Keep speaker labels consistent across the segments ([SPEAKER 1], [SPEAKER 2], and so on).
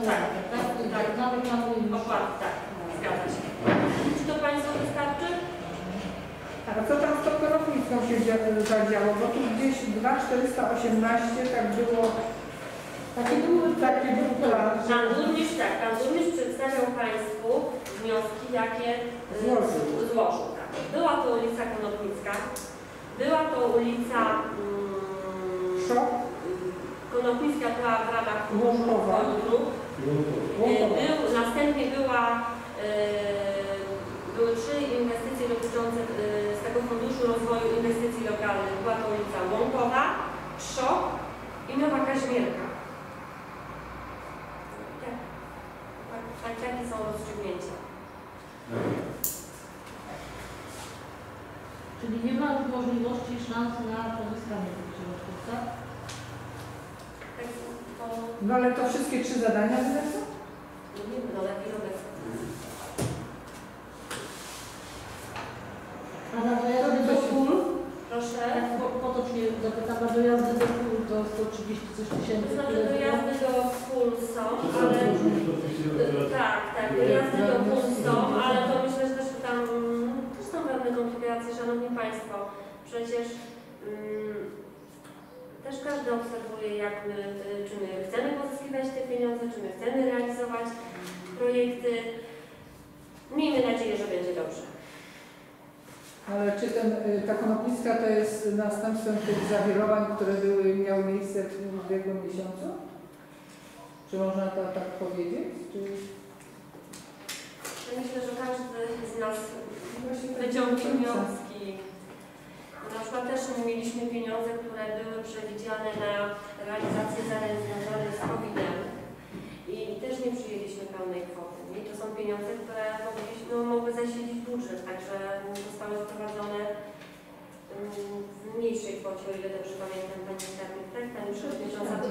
[SPEAKER 1] okładkę, tak? Tak, nawet na
[SPEAKER 2] okładkę, tak, zgadza się. Czy to Państwu wystarczy?
[SPEAKER 3] A co tam z tą konopnicką się zadziało? Bo tu gdzieś 2,418 tak było. Taki był plan.
[SPEAKER 2] Pan burmistrz przedstawiał Państwu wnioski, jakie złożył. Tak. Była to ulica Konopnicka, była to ulica Konopnicka była w ramach dróg. Następnie były 3 inwestycje dotyczące z tego Funduszu Rozwoju Inwestycji Lokalnych. Była to ulica Łąkowa, Trzok i Nowa Kazimierka. Jakie są rozstrzygnięcia?
[SPEAKER 1] Czyli nie ma już możliwości i szansy na pozyskanie tych środków, tak?
[SPEAKER 3] No ale to wszystkie 3 zadania wylecą?
[SPEAKER 2] No nie wiem, no lepiej robię.
[SPEAKER 1] A na dojazdy do pól?
[SPEAKER 2] Proszę.
[SPEAKER 1] Tak, potocznie zapytam, na dojazdy do pól to 130 coś tysięcy.
[SPEAKER 2] To znaczy dojazdy do pól są, ale... Tak, dojazdy do pól są, ale to myślę, że też tam są pewne komplikacje, Szanowni Państwo. Przecież też każdy obserwuje, jak czy my chcemy pozyskiwać te pieniądze, czy my chcemy realizować projekty. Miejmy nadzieję, że będzie dobrze.
[SPEAKER 3] Ale czy ta Konopnicka to jest następstwem tych zawirowań, które miały miejsce w ubiegłym miesiącu? Czy można to tak powiedzieć? Czy...
[SPEAKER 2] Myślę, że każdy z nas wyciągnie wnioski. Na przykład też mieliśmy pieniądze, które były przewidziane na realizację zadań związanych z COVID-em i też nie przyjęliśmy pełnej kwoty. I to są pieniądze, które mogły zasilić budżet, także zostały wprowadzone w mniejszej kwocie, o ile dobrze pamiętam, Pani Skarbnik, tak? Pani Przewodnicząca to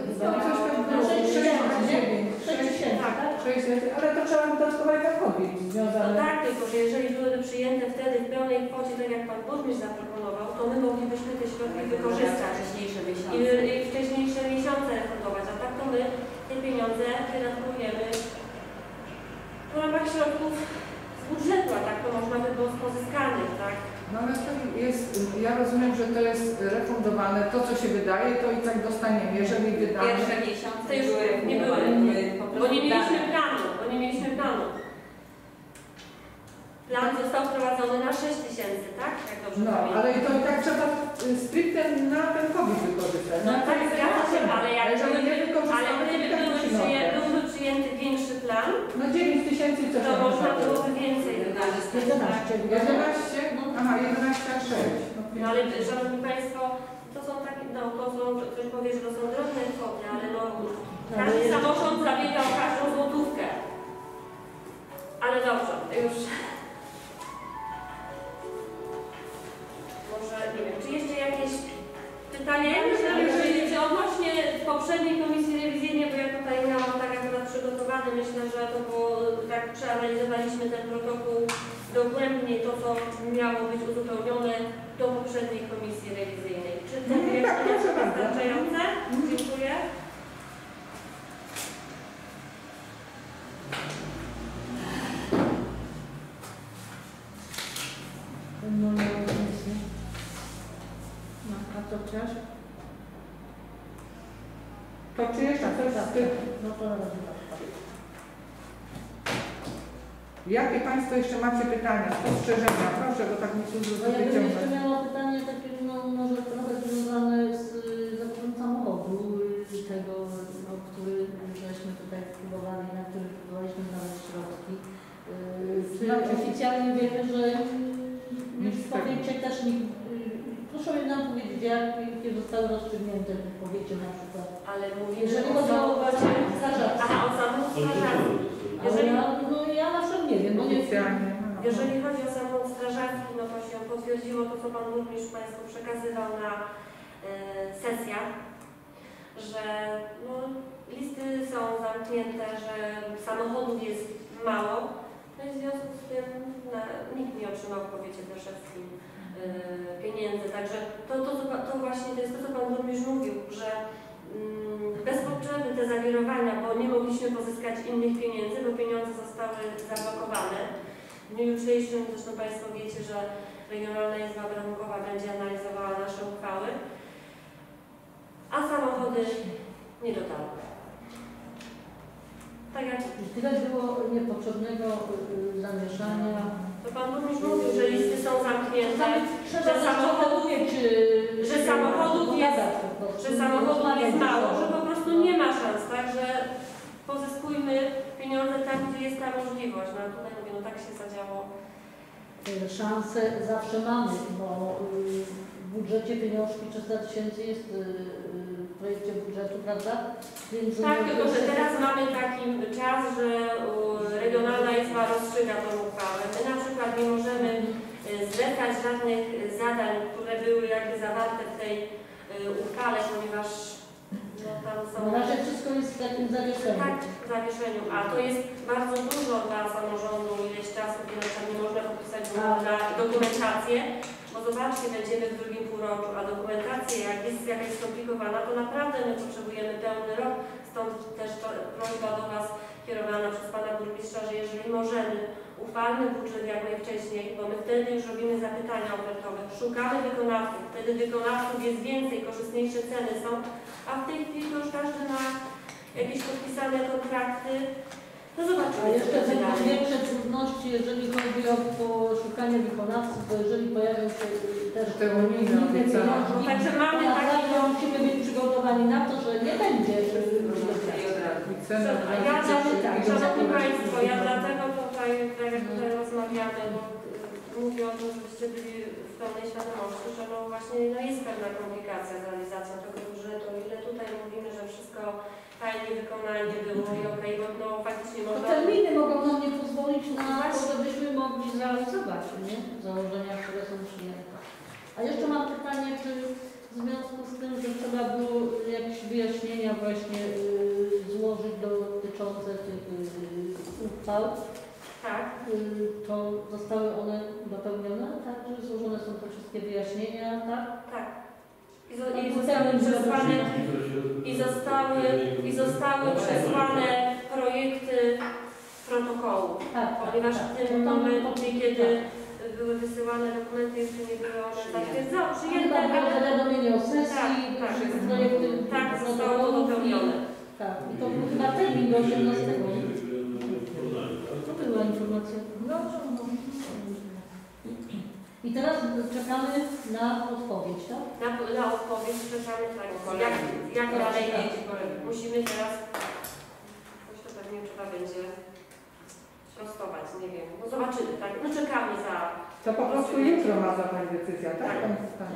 [SPEAKER 3] ale to trzeba dodatkowo tak robić związane.
[SPEAKER 2] No tak, tylko że jeżeli byłyby przyjęte wtedy w pełnej kwocie, tak jak Pan Burmistrz zaproponował, to my moglibyśmy te środki wykorzystać i wcześniejsze miesiące refundować, a tak to my te pieniądze wydatkujemy w ramach środków z budżetu, a tak to można by było z pozyskanych, tak?
[SPEAKER 3] No ale to jest, ja rozumiem, że to jest refundowane, to co się wydaje, to i tak dostaniemy, jeżeli wydamy.
[SPEAKER 4] Pierwsze miesiące
[SPEAKER 2] to już nie były, bo nie mieliśmy planu, Plan został wprowadzony na 6 000, tak? Jak dobrze pamiętam.
[SPEAKER 3] Ale to i tak trzeba stricte na ten COVID wykorzystać.
[SPEAKER 2] No tak, zgadza się, ale jak byłby przyjęty większy plan,
[SPEAKER 3] no 9 000 coś
[SPEAKER 2] to można byłoby więcej wydać.
[SPEAKER 3] 11? Aha, 11,6.
[SPEAKER 2] No ale Szanowni Państwo, to są takie, ktoś powie, że to są drobne kwoty, ale każdy samorząd zabiega o każdą złotówkę. Ale dobrze, już... Może, nie wiem, czy jeszcze jakieś pytania? Czy odnośnie poprzedniej komisji rewizyjnej, bo ja tutaj miałam tak akurat przygotowany, myślę, że to było, tak przeanalizowaliśmy ten protokół dogłębnie, to co miało być uzupełnione do poprzedniej komisji rewizyjnej. Czy te wyjaśnienia są wystarczające? Dziękuję.
[SPEAKER 1] To też?
[SPEAKER 3] To czy jeszcze coś z tych...
[SPEAKER 1] No to
[SPEAKER 3] Jakie Państwo jeszcze macie pytania, spostrzeżenia? Proszę, bo tak mi się
[SPEAKER 1] ja bym jeszcze miała pytanie takie, może trochę związane z zakupem samochodu, tego, który żeśmy tutaj próbowali, na który próbowaliśmy znaleźć środki. Oficjalnie wiemy, że w powiecie też nikt... Proszę nam powiedzieć, jakie zostały rozstrzygnięte w powiecie na przykład.
[SPEAKER 2] Ale mówię,
[SPEAKER 1] jeżeli chodzi o strażactwo.
[SPEAKER 2] Aha, o samochód strażacki.
[SPEAKER 1] Ja na przykład nie wiem, bo nie wiem.
[SPEAKER 2] Jeżeli chodzi o samochód strażacki, no to się potwierdziło to, co Pan Burmistrz Państwu przekazywał na sesjach, że listy są zamknięte, że samochodów jest mało. No i w związku z tym nikt nie otrzymał w powiecie pieniędzy. Także to właśnie to jest to, co Pan Burmistrz mówił, że bez potrzeby te zawirowania, bo nie mogliśmy pozyskać innych pieniędzy, bo pieniądze zostały zablokowane. W dniu jutrzejszym, zresztą Państwo wiecie, że Regionalna Izba Obrachunkowa będzie analizowała nasze uchwały, a samochody nie dotarły. Tak jak
[SPEAKER 1] Tyle było niepotrzebnego zamieszania.
[SPEAKER 2] to Pan Burmistrz mówił, że listy są zamknięte,
[SPEAKER 1] Trzeba
[SPEAKER 2] że samochodów jest mało, że po prostu nie ma szans, także pozyskujmy pieniądze tam, gdzie jest ta możliwość. No tutaj mówię, no tak się zadziało.
[SPEAKER 1] Szanse zawsze mamy, bo w budżecie pieniążki 300 tysięcy jest w projekcie budżetu, prawda? Więc
[SPEAKER 2] Tak, tylko że teraz mamy taki czas, że Regionalna Izba rozstrzyga tą uchwałę. My na przykład nie możemy zlecać żadnych zadań, które były jakby zawarte w tej uchwale, ponieważ no, tam są...
[SPEAKER 1] Na razie wszystko jest w takim zawieszeniu.
[SPEAKER 2] Tak, w zawieszeniu, a to jest bardzo dużo dla samorządu, ileś czasu, kiedy na przykład nie można podpisać na dokumentację, bo zobaczcie, będziemy w drugim półroczu, a dokumentacja jak jest jakaś skomplikowana, to naprawdę my potrzebujemy pełny rok, stąd też to prośba do Was kierowana przez Pana Burmistrza, że jeżeli możemy, uchwalmy budżet jak najwcześniej, bo my wtedy już robimy zapytania ofertowe, szukamy wykonawców, wtedy wykonawców jest więcej, korzystniejsze ceny są, a w tej chwili to już każdy ma jakieś podpisane kontrakty. No zobaczymy.
[SPEAKER 1] A jeszcze będą większe trudności, jeżeli chodzi o poszukanie wykonawców, bo jeżeli pojawią się też
[SPEAKER 3] te unijne obiecane.
[SPEAKER 2] Także mamy taki...
[SPEAKER 1] musimy być przygotowani na to, że nie będzie
[SPEAKER 2] Szanowni Państwo, ja dlatego tutaj, tak jak tutaj rozmawiamy, bo mówię o tym, żebyście byli w pełnej świadomości, że no właśnie no jest pewna komplikacja z realizacją tego budżetu. O ile tutaj mówimy, że wszystko fajnie wykonanie było i okej, bo no faktycznie
[SPEAKER 1] To
[SPEAKER 2] można...
[SPEAKER 1] terminy mogą nam nie pozwolić na to, żebyśmy mogli zrealizować założenia, które są przyjęte. A jeszcze mam pytanie, czy w związku z tym, że trzeba było jakieś wyjaśnienia właśnie złożyć dotyczące tych uchwał,
[SPEAKER 2] Tak.
[SPEAKER 1] to zostały one dopełnione, tak? Że złożone są te wszystkie wyjaśnienia, tak?
[SPEAKER 2] Tak. I zostały przesłane projekty protokołu,
[SPEAKER 1] Tak,
[SPEAKER 2] ponieważ
[SPEAKER 1] tak,
[SPEAKER 2] w tym momencie, kiedy były wysyłane dokumenty, jeszcze nie były one zatwierdzone, przyjęte, ale
[SPEAKER 1] zawiadomienie o sesji, projekty
[SPEAKER 2] tak, zostało to dopełnione.
[SPEAKER 1] Tak, i to był chyba termin do 18. To była informacja. No. I teraz czekamy na odpowiedź, tak?
[SPEAKER 2] Na odpowiedź czekamy, tak. Jak dalej iść? Musimy teraz, coś to pewnie trzeba będzie prostować, nie wiem. No zobaczymy, tak? No czekamy za...
[SPEAKER 3] To po prostu jutro ma zapaść decyzja, tak?
[SPEAKER 2] Tak.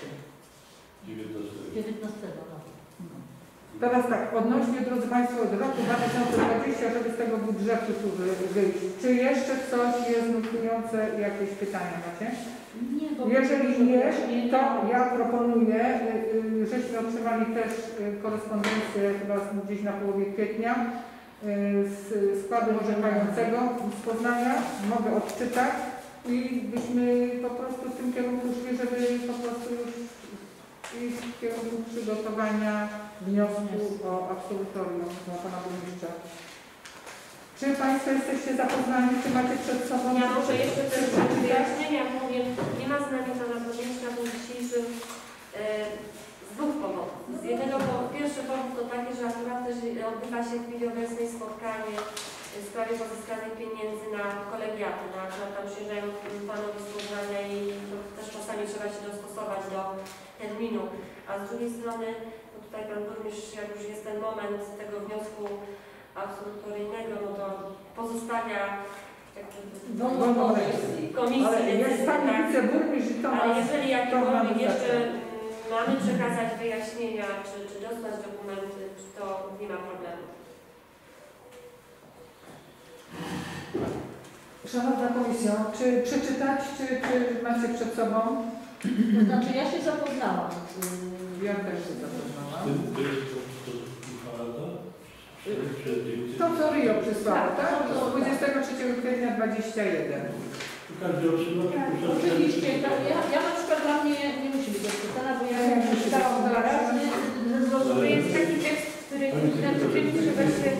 [SPEAKER 1] 19.
[SPEAKER 3] Teraz tak, odnośnie, drodzy Państwo, od roku 2020, żeby z tego budżetu tu wyjść. Czy jeszcze coś jest nurtujące, jakieś pytania macie?
[SPEAKER 1] Nie, bo
[SPEAKER 3] jeżeli nie, to ja proponuję, żeśmy otrzymali też korespondencję chyba gdzieś na połowie kwietnia z składu orzekającego z Poznania. Mogę odczytać i byśmy po prostu w tym kierunku szli, żeby po prostu już iść w kierunku przygotowania wniosku o absolutorium dla Pana Burmistrza. Czy Państwo jesteście zapoznani, czy macie przed sobą?
[SPEAKER 2] Ja może jeszcze też wyjaśnienia powiem. Nie ma z nami Pana Burmistrza w dniu dzisiejszym z dwóch powodów. Z jednego, pierwszy powód to taki, że akurat też odbywa się w chwili obecnej spotkanie w sprawie pozyskanych pieniędzy na kolegiaty. No, akurat tam przyjeżdżają Panowie z Poznania i też czasami trzeba się dostosować do terminu. A z drugiej strony, no tutaj Pan Burmistrz, jak już jest ten moment tego wniosku absolutoryjnego, no to pozostawia komisji
[SPEAKER 3] ale
[SPEAKER 2] decyzji,
[SPEAKER 3] jest Pani
[SPEAKER 2] tak?
[SPEAKER 3] wiceburmistrz i to
[SPEAKER 2] Ale jeżeli jakiekolwiek jeszcze
[SPEAKER 3] wystarczy.
[SPEAKER 2] mamy przekazać wyjaśnienia, czy dostać dokumenty, to nie ma problemu.
[SPEAKER 3] Szanowna Komisjo, czy przeczytać, czy macie przed sobą?
[SPEAKER 1] To znaczy ja się zapoznałam.
[SPEAKER 3] Ja też się zapoznałam. To co Rio przysłało, tak? 23 kwietnia 21.
[SPEAKER 1] Oczywiście, ja na przykład dla mnie nie musi być odczytana, bo ja przeczytałam 2 razy,
[SPEAKER 2] bo to jest taki tekst, który trzeba się...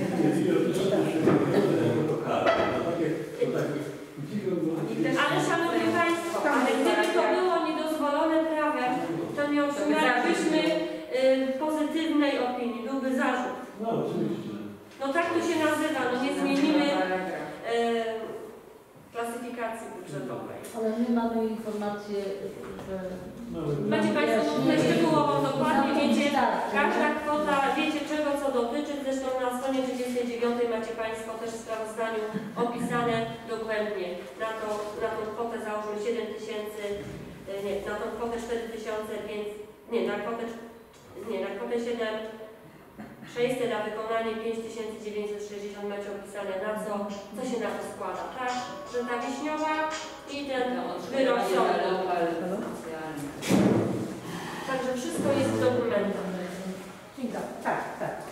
[SPEAKER 2] Ale szanowni Państwo, ale gdyby to było niedozwolone prawem, to nie otrzymalibyśmy pozytywnej opinii, byłby zarzut.
[SPEAKER 4] No oczywiście.
[SPEAKER 2] No tak to się nazywa, no nie zmienimy klasyfikacji budżetowej.
[SPEAKER 1] Ale my mamy informację, że...
[SPEAKER 2] Macie Państwo tutaj szczegółowo, dokładnie wiecie, każda kwota, wiecie czego co dotyczy, zresztą na stronie 39 macie Państwo też w sprawozdaniu opisane dogłębnie. Na tą kwotę załóżmy 7 tysięcy, nie, na tą kwotę 4 tysiące, więc, nie, na kwotę 7600, a wykonanie 5960 macie opisane na co się na to składa, tak? Że ta wiśniowa i ten wyrok sądu. Także wszystko jest w dokumentach.
[SPEAKER 3] Tak.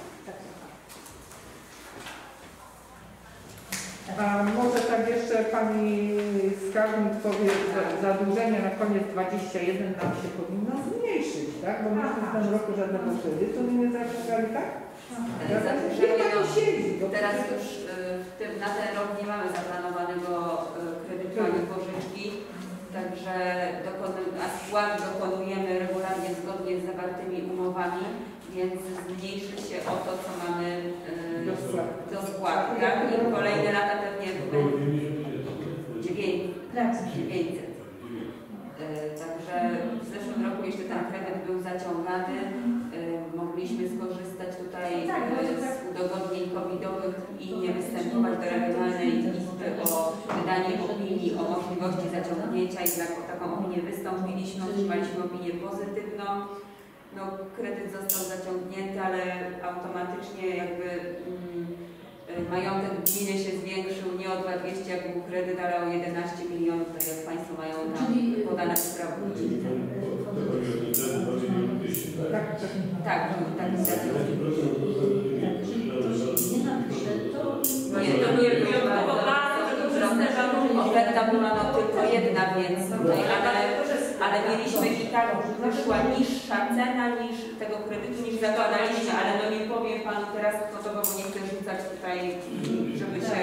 [SPEAKER 3] A może tak jeszcze Pani skarbnik powie, że zadłużenie na koniec 21 nam się powinno zmniejszyć, tak? Bo myśmy w tym roku żadnego kredytu nie zaciągali, tak?
[SPEAKER 5] Teraz już na ten rok nie mamy zaplanowanego kredytu ani pożyczki, także spłat dokonujemy regularnie zgodnie z zawartymi umowami, więc zmniejszy się o to, co mamy do spłaty. Tak? I kolejne lata pewnie będą 900. Także w zeszłym roku jeszcze ten kredyt był zaciągany. Mogliśmy skorzystać tutaj z udogodnień covidowych i nie występować do Regionalnej Izby o wydanie opinii o możliwości zaciągnięcia i taką opinię wystąpiliśmy, otrzymaliśmy opinię pozytywną. No, kredyt został zaciągnięty, ale automatycznie jakby majątek gminy się zwiększył nie o 200 jak był kredyt, ale o 11 milionów, tak jak Państwo mają tam podane w sprawozdaniu. Tak, oferta była no tylko jedna, więc tutaj, ale mieliśmy i tak wyszła niższa cena niż tego kredytu, niż zakładaliśmy, ale no nie powiem Panu teraz kwotowo, bo nie chcę rzucać tutaj, żeby się...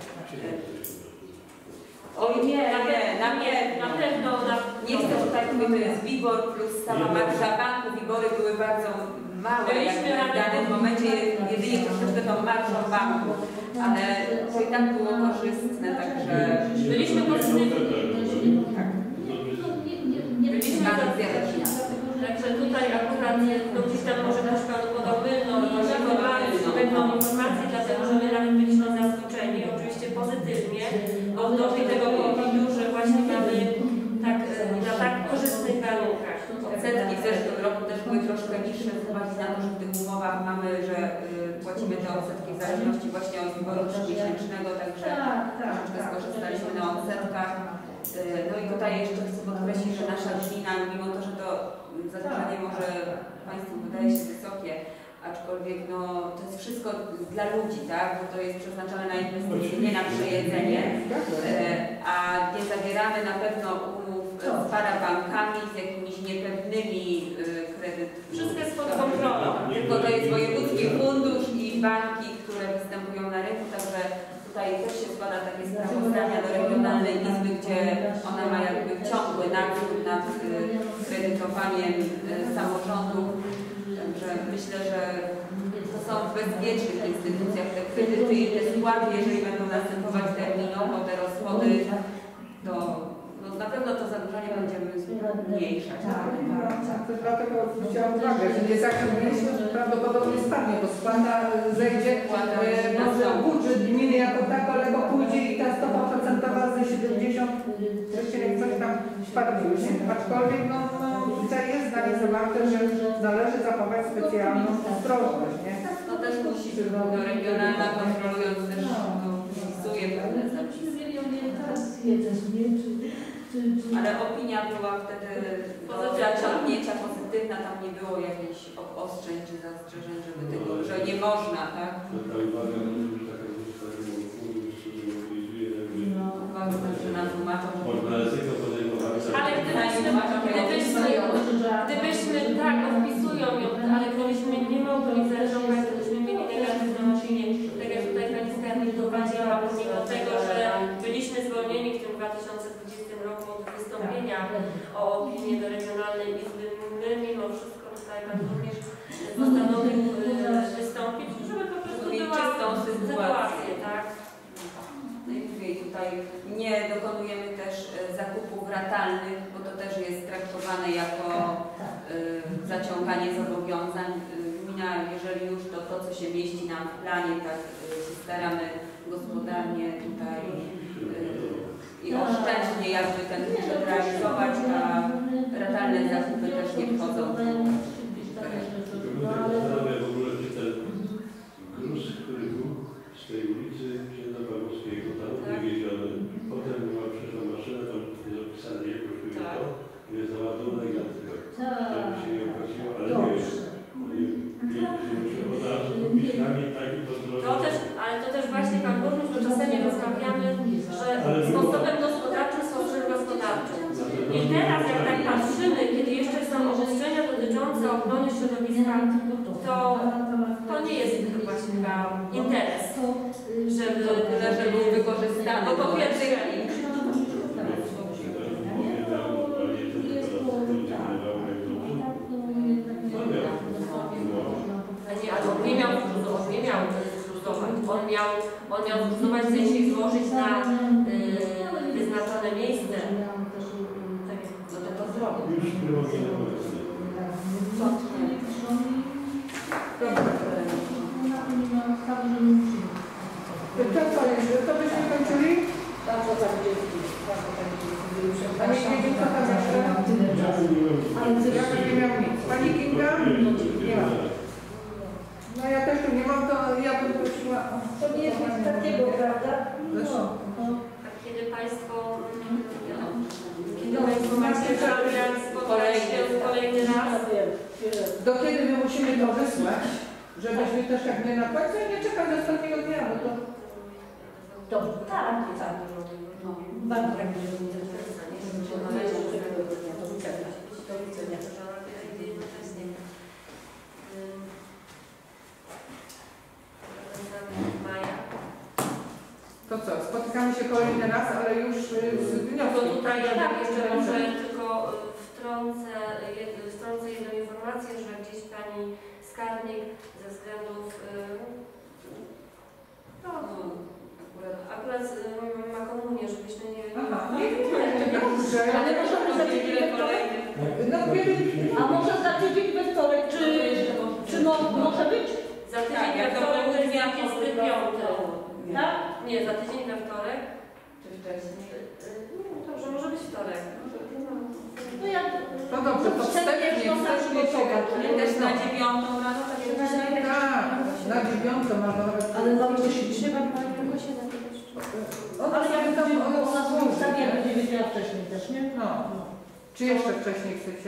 [SPEAKER 5] Oj nie, na pewno nie chcę tutaj powiedzieć, to jest WIBOR plus sama marża banku. WIBORy były bardzo małe jakby w danym momencie, jedynie troszeczkę tą marżą banku, ale to i tak było korzystne, także
[SPEAKER 2] Byliśmy pozytywni.
[SPEAKER 5] Tak. Byliśmy
[SPEAKER 2] Także tutaj akurat no gdzieś tam może ktoś Panu podał pewną informację, dlatego że my nawet byliśmy zaskoczeni, oczywiście pozytywnie, odnośnie tego powodu, że właśnie mamy na tak korzystnych warunkach.
[SPEAKER 5] Odsetki w zeszłym roku też były troszkę niższe z uwagi na to, że w tych umowach mamy, że płacimy te odsetki w zależności właśnie od wyboru miesięcznego, także troszeczkę skorzystaliśmy na odsetkach. No i tutaj jeszcze chcę podkreślić, że nasza gmina, mimo to, że to zadłużenie może Państwu wydaje się wysokie, aczkolwiek no, to jest wszystko dla ludzi, tak? Bo to jest przeznaczone na inwestycje, nie na przejedzenie, a nie zawieramy na pewno umów z parabankami, z jakimiś niepewnymi kredytami.
[SPEAKER 2] Wszystko jest pod kontrolą.
[SPEAKER 5] Tylko to jest wojewódzki fundusz i banki, które występują na rynku, także tutaj też się składa takie sprawozdania do Regionalnej Izby, gdzie ona ma jakby ciągły nadzór nad kredytowaniem samorządów. Także myślę, że to są w bezpiecznych instytucjach te kredyty i te spłaty, jeżeli będą następować terminowo, te rozchody, to no, na pewno to zadłużenie będziemy zmniejszać.
[SPEAKER 3] To dlatego zwróciłam uwagę, że nie zaciągnęliśmy, że prawdopodobnie spadnie, bo spada, zejdzie może budżet gminy jako tako, ale bo pójdzie i ta stopa procentowa ze 70, wreszcie jak coś tam spadnie, aczkolwiek no, tutaj jest zdanie zawarte, że należy zachować specjalną ostrożność, nie?
[SPEAKER 5] No też musi, regionalna kontrolując też wpisuje pewne zapisy. Ale opinia była wtedy do zaciągnięcia pozytywna, tam nie było jakichś obostrzeń czy zastrzeżeń, żeby tego, że nie można, tak? Uważam, że nam tłumaczą,
[SPEAKER 2] Ale gdybyśmy tak, odpisują ją, ale gdybyśmy 2020 roku od wystąpienia o opinię do Regionalnej Izby, my mimo wszystko tutaj Pan również postanowił wystąpić, żeby po prostu była
[SPEAKER 5] czystą
[SPEAKER 2] sytuację, tak?
[SPEAKER 5] No i mówię, tutaj nie dokonujemy też zakupów ratalnych, bo to też jest traktowane jako zaciąganie zobowiązań. Gmina, jeżeli już to co się mieści nam w planie, tak się staramy gospodarnie tutaj i oszczędnie jakby ten budżet realizować, a ratalne zakupy też nie wchodzą.
[SPEAKER 4] Zastanawiam w ogóle, czy ten gruz, który był z tej ulicy Księdza Pawłowskiego, tam wywieziony, potem była przyszła maszyna, tam zapisane, jak kosztuje to, jest załadowana i na tyle. To by się nie opłaciło, ale nie wiem. Od razu kupić kamień taki podróżny.
[SPEAKER 2] Ale to też właśnie Pan Burmistrz, bo czasami rozmawiamy, że sposobem gospodarczym sposobem gospodarczym. I teraz jak tak patrzymy, kiedy jeszcze są obostrzenia dotyczące ochrony środowiska, to nie jest właśnie chyba interes, żeby był wykorzystany. Bo po pierwsze, nie miał zluzować. On miał zluzować, w sensie złożyć na wyznaczone miejsce. No to zrobił.
[SPEAKER 4] Już prowadzimy.
[SPEAKER 3] To byśmy kończyli? A nie wiecie, co tam jeszcze? Ja bym nie miał nic. Pani Kinga? Nie ma. No ja też tu nie mam, to ja bym prosiła.
[SPEAKER 1] To nie jest nic takiego, prawda?
[SPEAKER 2] Kiedy Państwo macie zamiar spotkać się kolejny raz?
[SPEAKER 3] Do kiedy my musimy to wysłać, żebyśmy też jak nie na końcu nie czekać do ostatniego dnia, no to...
[SPEAKER 1] Dobrze, tak. Bardzo tak.
[SPEAKER 3] To co, spotykamy się kolejny raz, ale już z
[SPEAKER 2] No
[SPEAKER 3] wnioskiem.
[SPEAKER 2] tutaj tak, jeszcze może tylko wtrącę jedną informację, że gdzieś Pani skarbnik ze względów akurat ma komunię, żebyśmy nie...
[SPEAKER 3] Aha, dobrze.
[SPEAKER 1] Ale możemy za tydzień we wtorek?
[SPEAKER 3] No,
[SPEAKER 1] A może za tydzień we wtorek, czy może być?
[SPEAKER 2] Za tydzień we wtorek to jest 25.
[SPEAKER 1] Tak?
[SPEAKER 2] Nie, za tydzień we wtorek.
[SPEAKER 5] Czy wcześniej?
[SPEAKER 2] Dobrze, może być wtorek.
[SPEAKER 1] No ja...
[SPEAKER 3] to dobrze, to wstępnie się
[SPEAKER 5] Też na 9 rano, tak jak dzisiaj?
[SPEAKER 3] Tak, na 9 albo nawet...
[SPEAKER 1] Ale bardzo się
[SPEAKER 3] Ona
[SPEAKER 1] Ale
[SPEAKER 3] sobie
[SPEAKER 1] ja
[SPEAKER 3] tam
[SPEAKER 1] ona sobie ustawię, będzie wiedziała wcześniej też, nie?
[SPEAKER 3] No. Czy jeszcze wcześniej chcecie?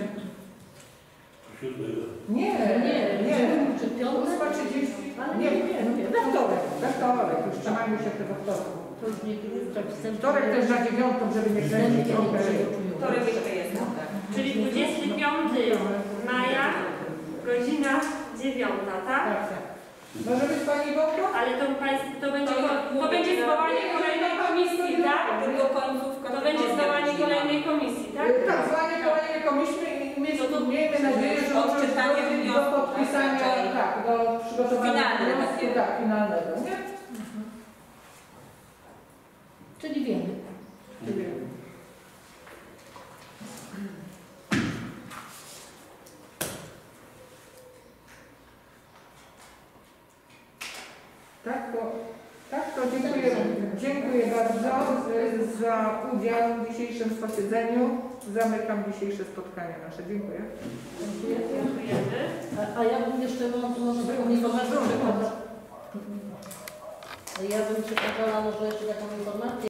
[SPEAKER 3] Nie,
[SPEAKER 1] Czy piątek?
[SPEAKER 3] 8:30. Nie, we wtorek. Już trzymajmy się tego wtorku.
[SPEAKER 1] To już nie
[SPEAKER 3] Wtorek też na 9, żeby nie kręcić trochę.
[SPEAKER 5] Wtorek jeszcze jest, tak.
[SPEAKER 2] Czyli 25 maja, godzina 9, tak?
[SPEAKER 3] Tak. Może być Pani Wątko?
[SPEAKER 2] Ale to będzie zwołanie kolejnej komisji, tak?
[SPEAKER 5] Tylko końcówka.
[SPEAKER 2] To będzie zwołanie kolejnej komisji, tak?
[SPEAKER 3] Tak, zwołanie kolejnej komisji i miejmy nadzieję, że
[SPEAKER 5] odczytanie
[SPEAKER 3] do
[SPEAKER 5] wniosku,
[SPEAKER 3] podpisania, tak, do przygotowania
[SPEAKER 5] finalnego,
[SPEAKER 3] wniosku, tak, finalnego, nie?
[SPEAKER 1] Czyli wiemy.
[SPEAKER 3] Tak, to dziękuję bardzo za udział w dzisiejszym posiedzeniu. Zamykam dzisiejsze spotkanie nasze. Dziękuję.
[SPEAKER 2] Dziękujemy.
[SPEAKER 1] A ja bym jeszcze może taką informację przekazała. Ja bym przekazała może jeszcze taką informację.